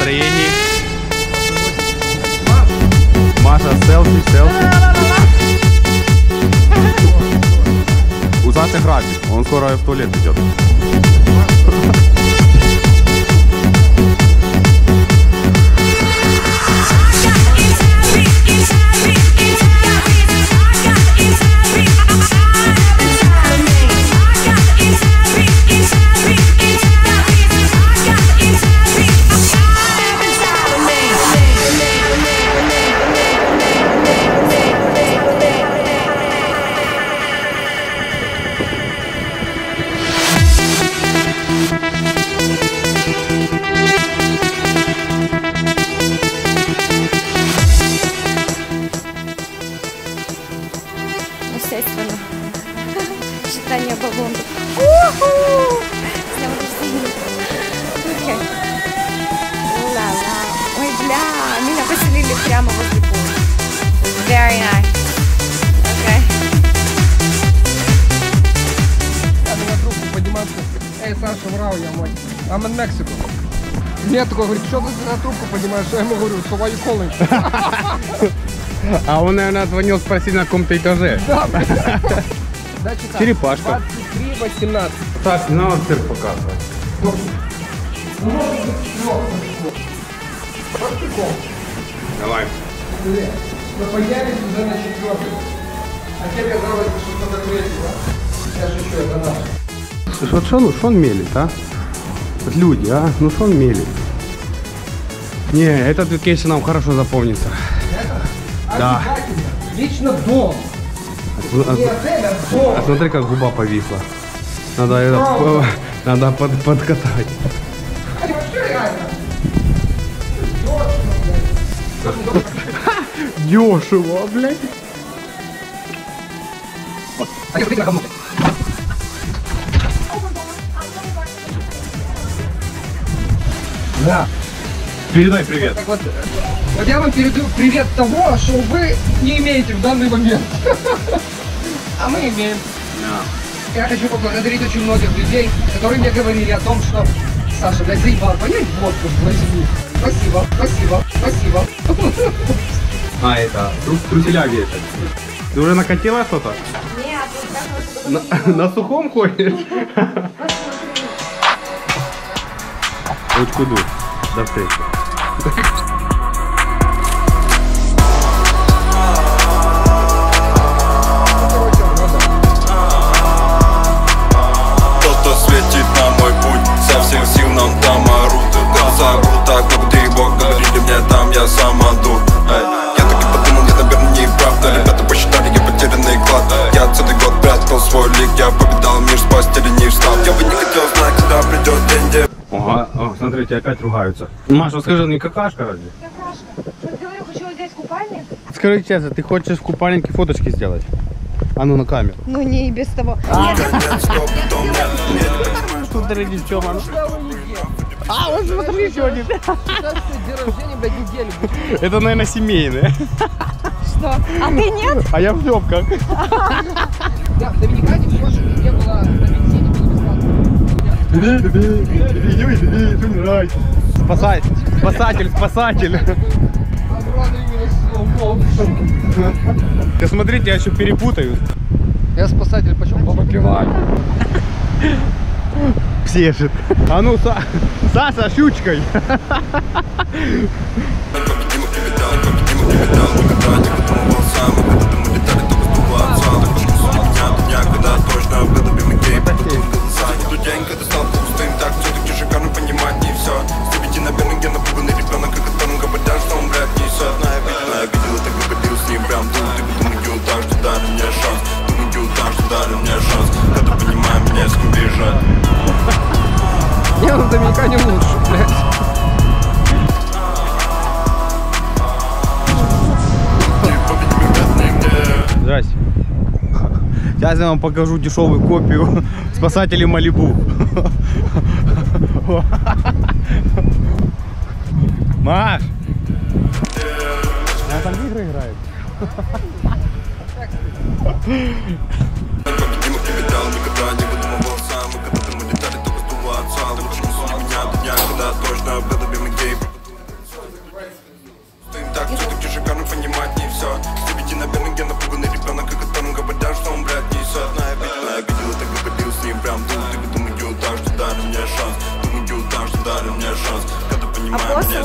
настроении. Маша, селфи. У Саши график, он скоро в туалет идет. Естественно. Считание баллонов. Ой, бля, меня поселили прямо возле пола. Very nice. Okay. Я на трубку поднимаю. Эй, Саша, врал я, мать. I'm in Mexico. Мне такой говорит, что ты на трубку поднимаешь? Я ему говорю, so why you calling? А он, наверное, звонил спросить на каком-то этаже. Да, черепашка. 23-18. Так, не надо цирк показывать. Давай. Мы поднялись уже на 4-й. А тебе казалось, что что-то третье, да? Сейчас еще это наше. Слушай, вот что он мелит, а? Вот люди, а? Ну что он мелит? Не, этот вакейшн нам хорошо запомнится. Это? Да. Лично дом. Не отель, а дом. А смотри, как губа повисла. Надо подкатать. Они вообще реально. Дешево, блядь. Да. Передай привет. Так вот я вам передаю привет того, что вы не имеете в данный момент. А мы имеем. Я хочу поблагодарить очень многих людей, которые мне говорили о том, что Саша, блядь, заебал, понять водку возьми. Спасибо, спасибо, спасибо. А, это, труселя вешать. Ты уже накатила что-то? Нет, На сухом ходишь? Ручку дуй. До встречи. Кто-то светит на мой путь, со всех сил нам там орут. Глаза круто, как ты Бог, говорили мне там, я сам иду. Я таки подумал, я, наверное, не прав. Да, ребята посчитали, я потерянный клад. Я целый год прятал свой лик, я победал мир, с постели не встал. Я бы не хотел знать, когда придет день, где... Ага, смотрите, опять ругаются. Маша, скажи, не какашка разве? какашка. Что ты говорю, хочу взять купальник? Скажи честно, ты хочешь в купальнике фоточки сделать? А ну на камеру. Ну не и без того. Смотри, девчонка. А, вот смотри, еще один. День рождения, блядь, недели. Это, наверное, семейное. Что? А ты нет? А я в шлепках. Да, в Доминикане больше не было на бензине, было бесплатно. Спасатель. Ты смотрите, я еще перепутаю. Я спасатель, почем попиваю? Псешит. А ну, Саша, щучкой. День, когда стал пустым, так все-таки шикарно понимать не все. С 9, наверное, я напуганный ребенок, о котором говорят, что он, блядь, несет. Но я видел, так выходил с ним прям тут. Ты думаю, так, что дали мне шанс. Думаю, так, что дали мне шанс. Когда понимаю, мне с кем бежать. Я в Доминикане лучше, блядь. Здрасте. Сейчас я вам покажу дешевую копию спасателей Малибу. Маш! Она там игры играет. Никогда не выдумывал сам. И когда мы летали, только сдуло отца. Почему меня до дня, когда точно был любимый гей.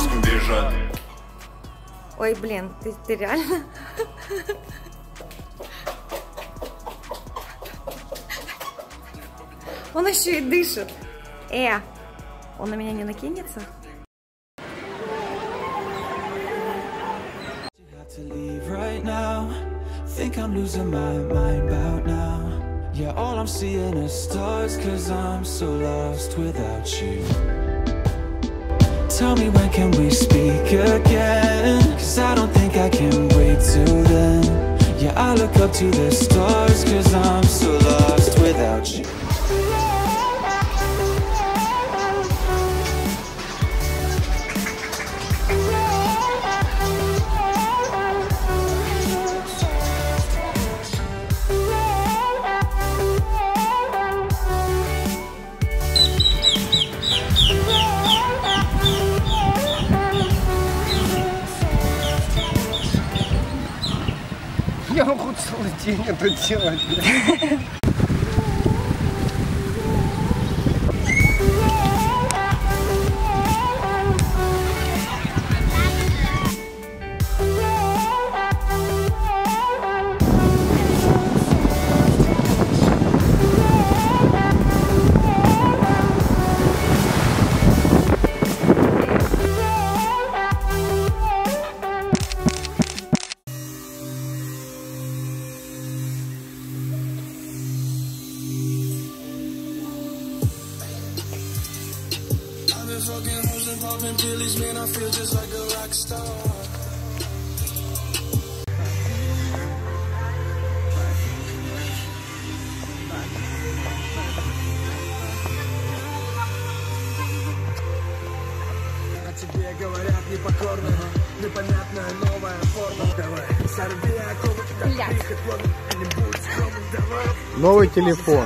риском бежать. Ой, блин, ты реально? Он еще и дышит. Он на меня не накинется? To leave right now. Think I'm losing my mind about now. Yeah, all I'm seeing is stars, 'cause I'm so lost without you. Tell me when can we speak again? 'Cause I don't think I can wait till then. Yeah, I look up to the stars, 'cause I'm so lost without you. Я могу целый день это делать. Fucking hoes and popping pillies, man, I feel just like a rock star. О тебе говорят непокорно, непонятная новая форма. Давай, сорви оковы, как прихоть ловит, а не будь скромным, давай. Новый телефон.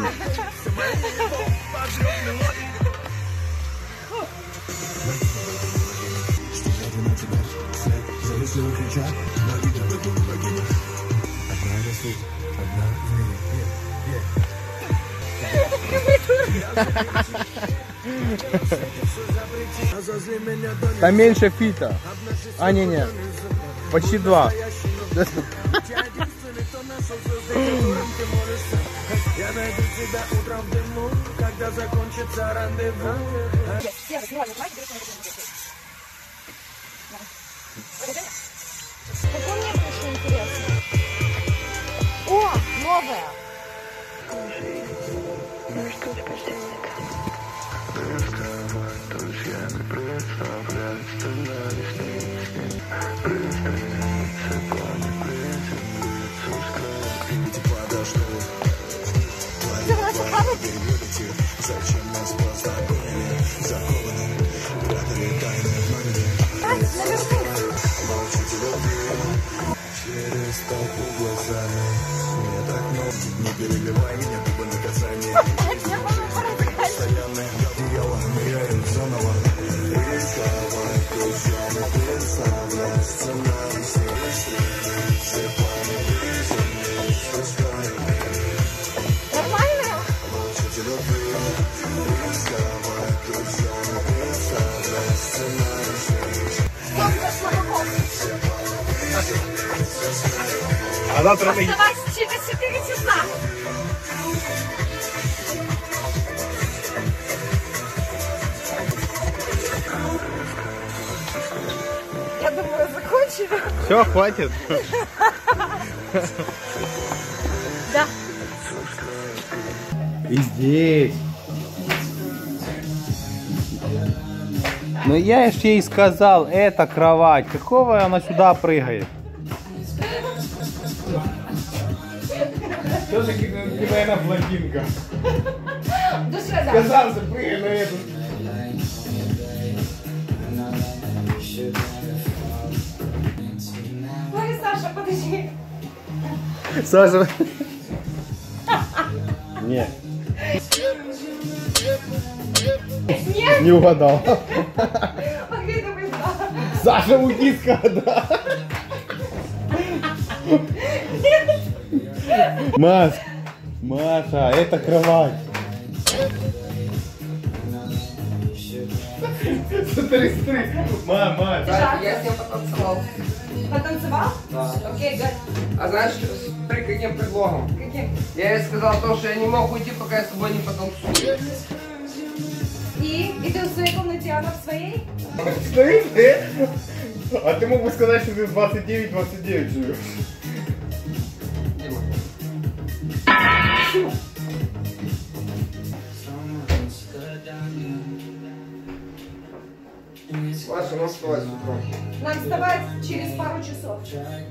Там меньше фита. А, не. Почти 2. Я найду тебя утром в дыму, когда закончится рандеву. Какой мне еще интересно? О, новая! Зачем нас познакомили? Закованы, прятали тайны в номере. Молчите любви через толпу глазами. Мне так много, не перебивай меня, ты бы наказание. Постоянные одеяла, ныряем заново. Рисковать друзьями, представлять сценарий. Все планы жизни, спускаем. Нормально? Молчите любви, рисковать друзьями, представлять сценарий. А завтра Оставайся через 4 часа. Я думаю, закончили. Все, хватит. Да. И здесь. Ну я ж ей сказал, это кровать. Какого она сюда прыгает? Тоже, наверное, блондинка. Сказал же, прыгай на эту. Ой, Саша, подожди. Саша. Нет. Нет. Не угадал. Погоди, думай, да. Саша, уйди с кадра. Маша, это кровать. Мама, Я с ним потанцевал. Потанцевал? Да. Окей, good. А знаешь, при каким предлогом? Каким? Я ей сказал то, что я не мог уйти, пока я с тобой не потанцую. И ты в своей комнате, а она в своей? стоит, да? А ты мог бы сказать, что ты 29-29 живешь. Дима. Маша, ну вставай с утра. Нам вставать через пару часов.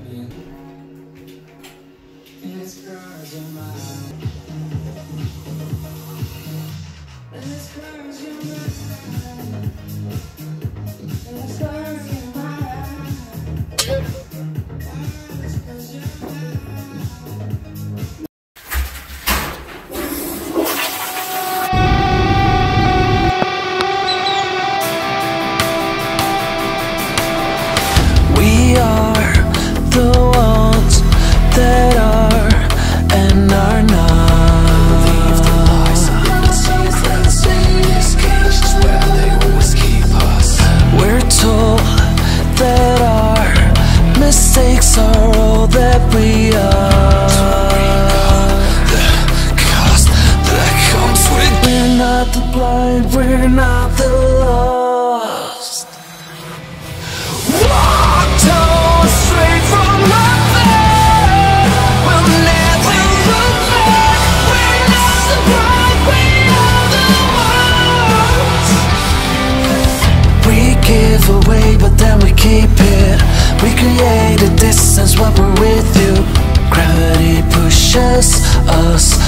We are the ones that are and are not. Leave the lies on the seas that say this cage is where they always keep us. We're told that our mistakes are all that we are. To bring out the cost that comes with. We're not the blind, we're not the lost. Walked on straight from nothing. We'll never look back. We're not the bride, we are the ones. We give away, but then we keep it. We create a distance when we're with you. Gravity pushes us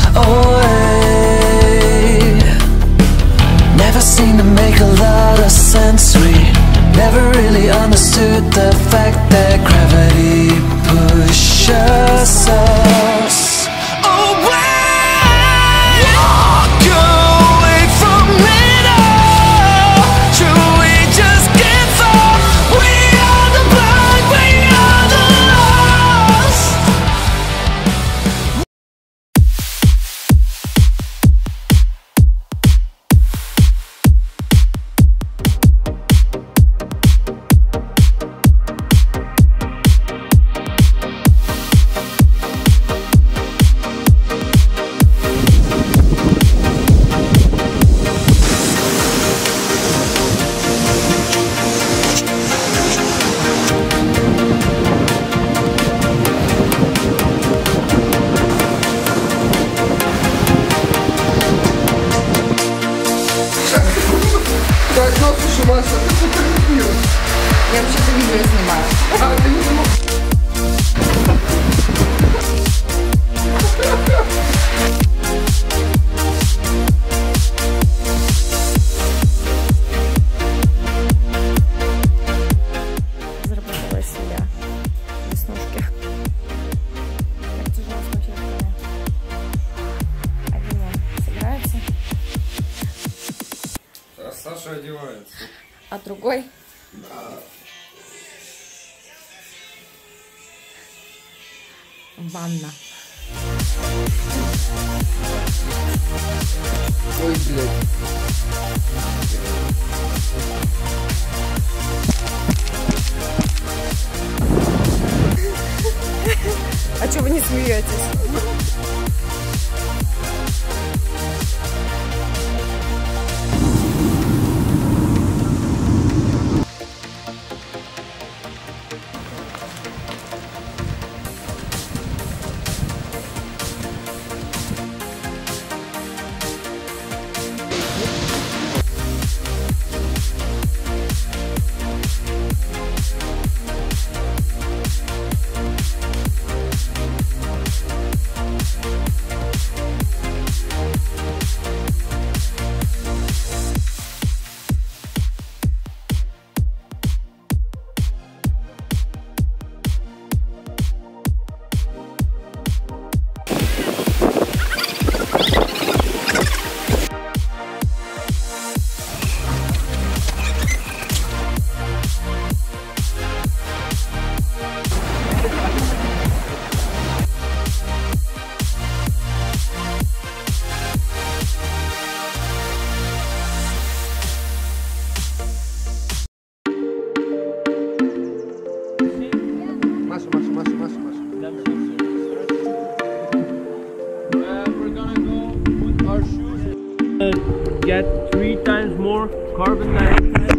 away. Never seemed to make a lot of sense. We never really understood the fact that gravity pushes us away. Walk away from it all. Should we just give up? We are the blind, we are the lost. Так, ну слушай, Маша, ты фотографируешь. Я вообще-то видео снимаю. А, ты не думал? Заработала себя веснушки. Как тяжело смотреть на меня. Один он собирается, А Саша одевается. а другой ванна. Ой, блядь. А что вы не смеетесь? carbon dioxide.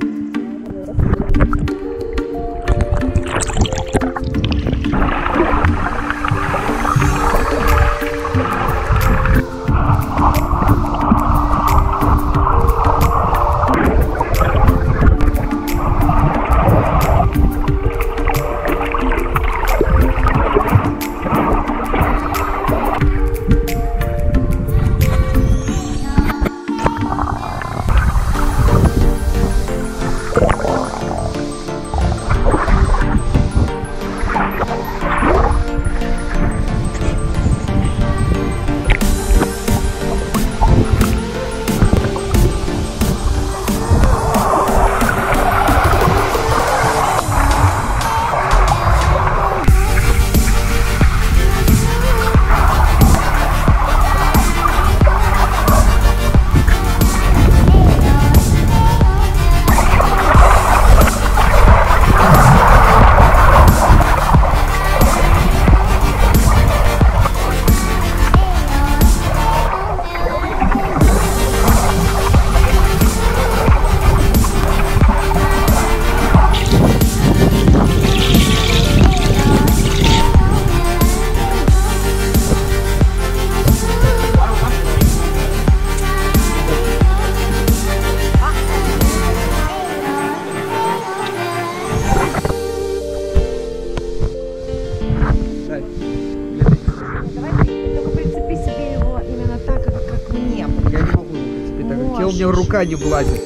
У меня рука не влазит.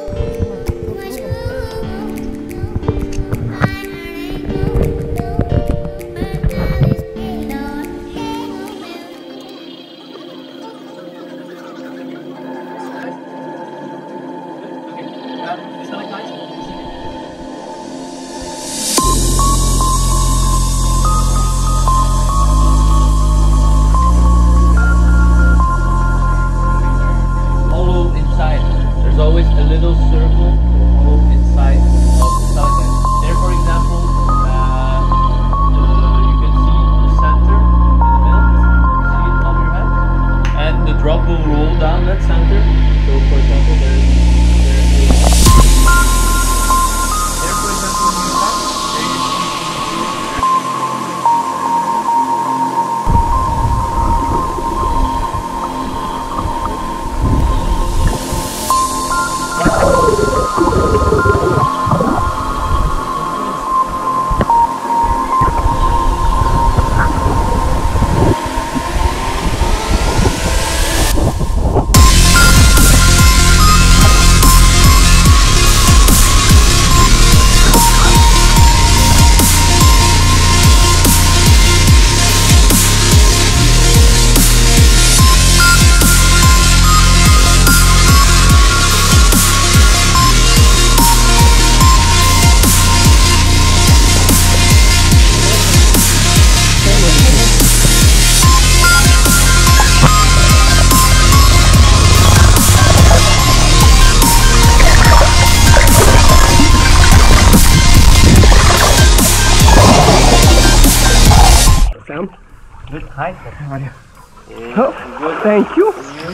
Hi. How are you? Oh, thank you.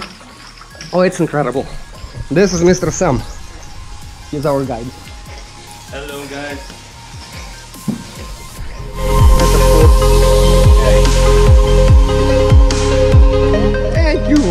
Oh, it's incredible. This is Mr. Sam. He's our guide. Hello, guys. Thank you.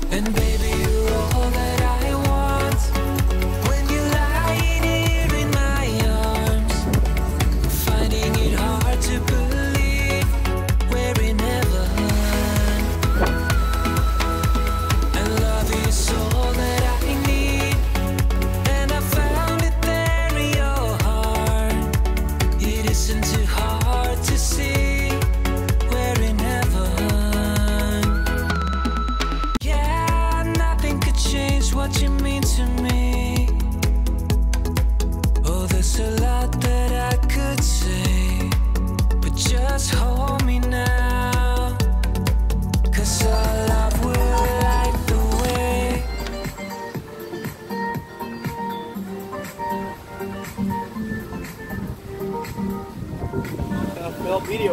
And baby, you're all that I want. When you're lying here in my arms, finding it hard to believe we're in heaven. And love is all that I need, and I found it there in your heart. It isn't too hard to see we're in heaven. Yeah, nothing could change what you mean to me. Oh, there's a lot that I could say, but just hold me now, 'cause our love will light the way. Film video.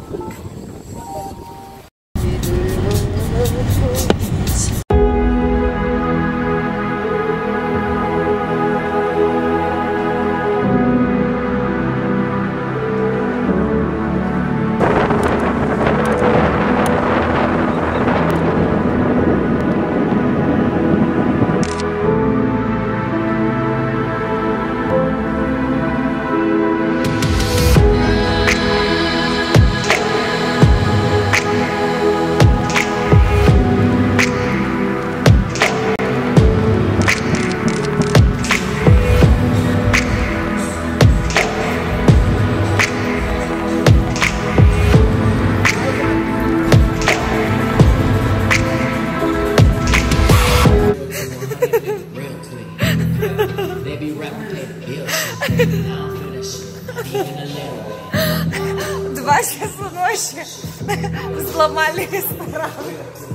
Два часа ночи взломали ресторан.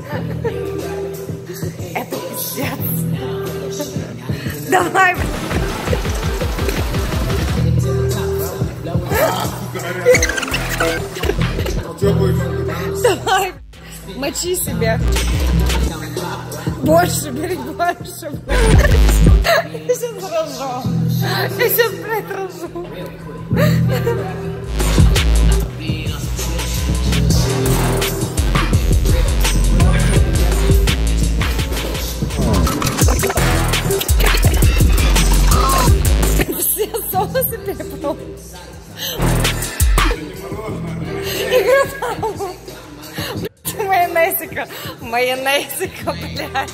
Это пиздец. Давай. Давай. Мочи себе. Больше, бери больше. Я сейчас рожу. Я сейчас, блядь, рожу. Все соусы перепробовал. Майонезика. Майонезика, блядь.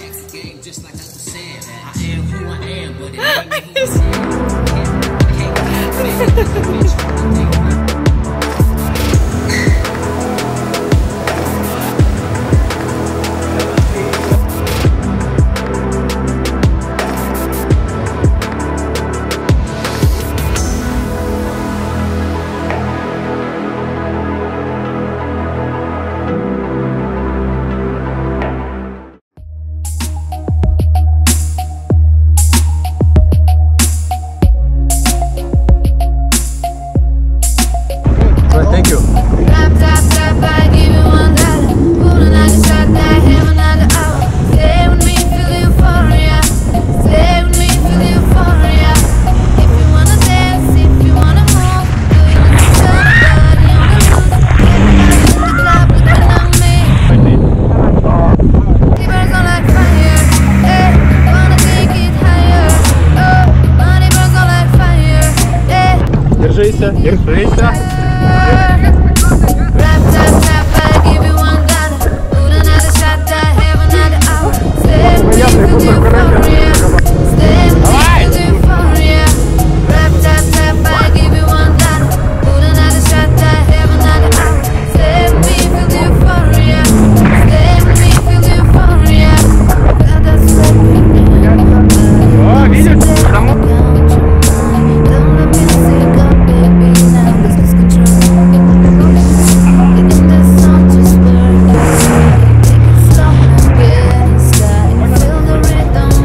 Thank you. Держися, держися. Rhythm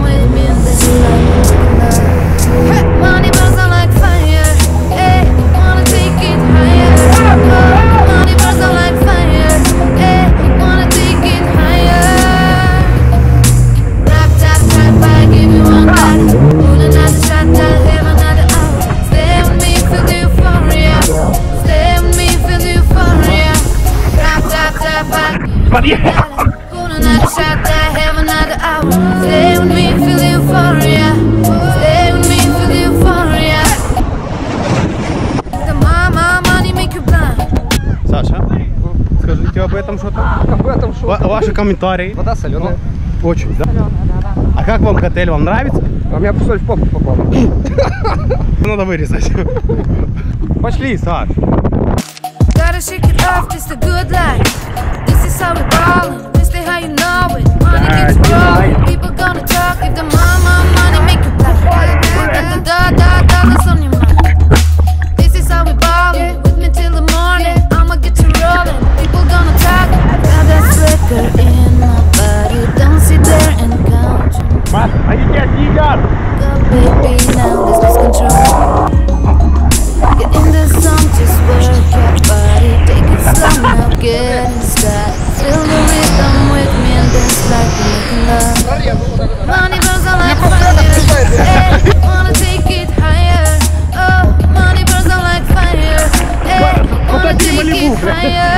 ваши комментарии. Вода соленая. Очень, да? Соленая, да. А как вам коктейль? Вам нравится? А у меня соль в попу попала. Надо вырезать. Пошли, Саш. Gotta shake it off, just a good life. This is how we ballin', this is how you know it. Money gets rolling, people gonna talk. If the mama money make you black. Dollars on your mind. This is how we ballin', with me till the morning. I'ma get you rollin', people gonna talk. Got that flicker in my body, don't sit there and count. Они тебя съедят! Go baby, now let's lose control. Get in the zone, just work your body. Take it slow now, get inside. Feel the rhythm with me and dance like we're making love. Money burns on like fire. Hey, wanna take it higher. Oh, money burns on like fire. Hey, wanna take it higher.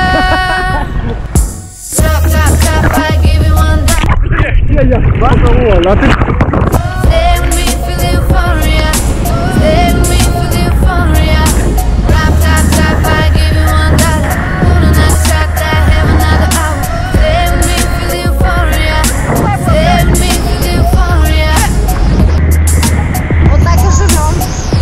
Drop, drop, drop, I give you one drop. Stay with me, feel euphoria. Stay with me, feel euphoria. Drop, drop, drop, I give you $1. On a nice shot, I have another hour. Stay with me, feel euphoria. Stay with me, feel euphoria. Вот так и живем.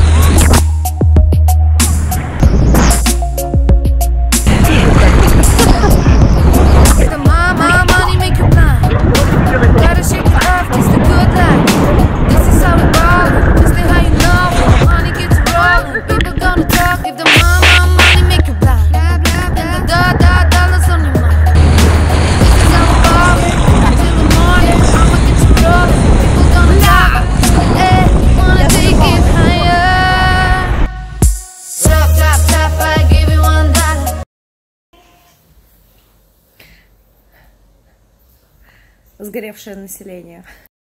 The mama money make you blind. Gotta shake it off, just a good life. This is how we ballin', this is how you know it. Money gets rollin', people gonna talk. If the mama money make you blind. And the dollars on your mind. This is how we ballin', till the morning. I'ma get you rollin', people gonna talk. Hey, wanna take it higher. Drop, drop, drop, I give you $1. Сгоревшее население.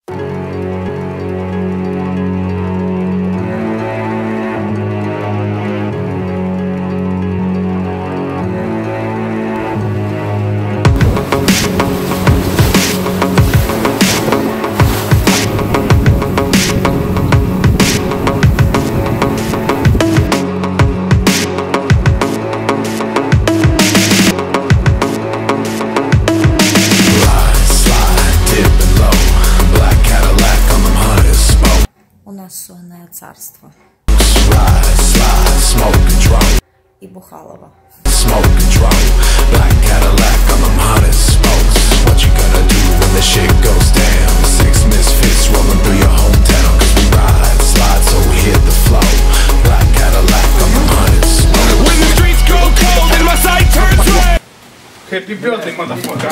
У нас сонное царство. И Бухалова. Happy birthday, motherfucker.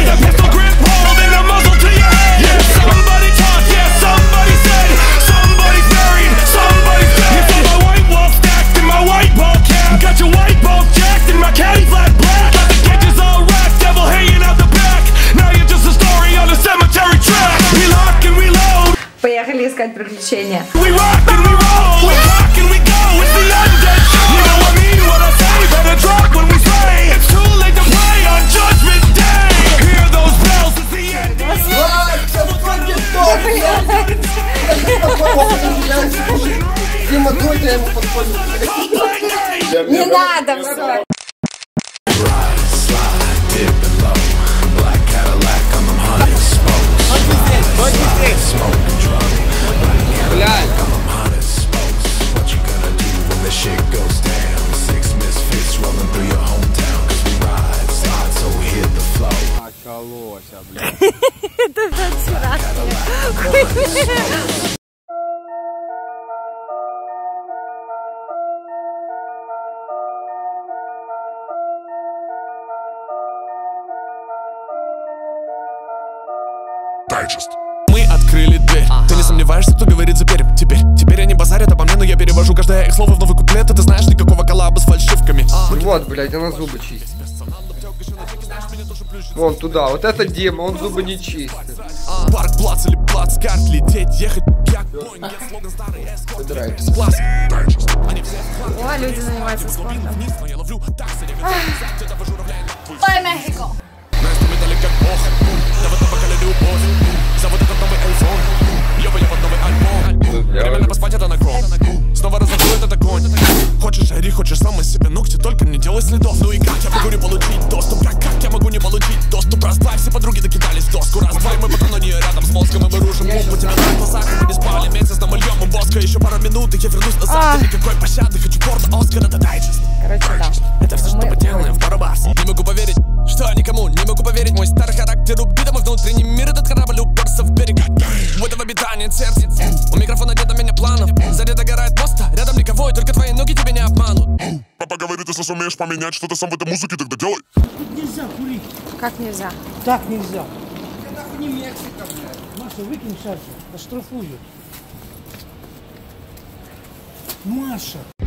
Поехали искать приключения. Не надо, все. Началось, блядь. Это вчера. Мы открыли дверь. Ты не сомневаешься, кто говорит теперь они базарят обо мне, но я перевожу каждое их слово в новый куплет. И ты знаешь, никакого коллаба с фальшивками. Вот, блядь, она зубы чистит. Вон туда, вот это Дима, он зубы не чистит. Парк, плац или плацкарт, лететь, ехать, пьяк, поинт, слоган старый, эскорт, класс. О, люди занимаются спортом. Ой, Мехико! Временно поспать, это накол. Снова разогрует этот огонь. Хочешь жри, хочешь сам из себя ногти, только не делай следов. Ну и как я могу не получить доступ? Как я могу не получить доступ? Расслабься, подруга. я вернусь назад, никакой пощады, хочу порно, Оскар, это дайджест. Короче, да. Это все, что мы делаем в Барабас. Не могу поверить, что никому не могу поверить. Мой старый характер убит, мой внутренний мир, этот корабль уперся в берег. У этого обитания сердце, у микрофона нет на меня планов. Сзади догорает мост, рядом никого, и только твои ноги тебя не обманут. Папа говорит, если сумеешь поменять что-то сам в этой музыке, тогда делай. Тут нельзя курить. Как нельзя? Так нельзя. Это не Мексика, блядь. Маша, выкинь шарфик, оштрафуют. Маша.